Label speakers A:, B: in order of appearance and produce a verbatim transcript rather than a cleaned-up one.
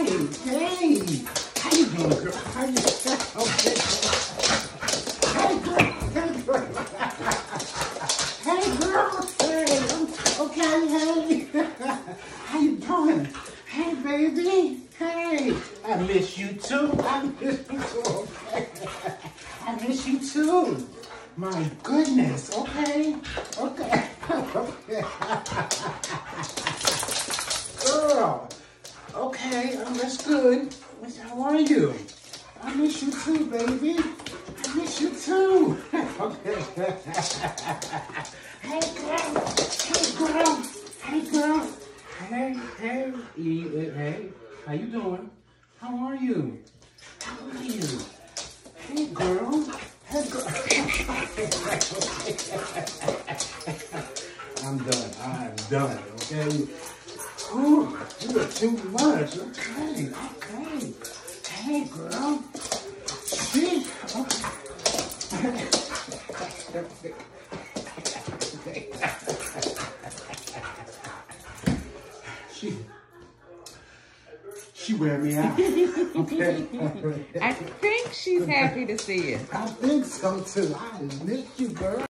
A: hey. How you doing, girl? How you okay. Hey, girl. Hey, girl. Hey, girl. Hey, okay, hey. How you doing? Hey, baby. Hey. I miss you, too. I miss you, too. Okay. I miss you, too. My goodness. Okay. Okay. Okay. Girl. Okay, um, that's good. How are you? I miss you too, baby. I miss you too. Okay. Hey, girl. Hey, girl. Hey, girl. Hey, hey, hey, hey. How you doing? How are you? How are you? Hey, girl. Hey, girl. I'm done. I'm done. Okay. Ooh, you are too much. Okay, okay. Hey, girl. See? Okay. she, she wear me out. Okay.
B: I think she's happy to see you.
A: I think so too. I just miss you, girl.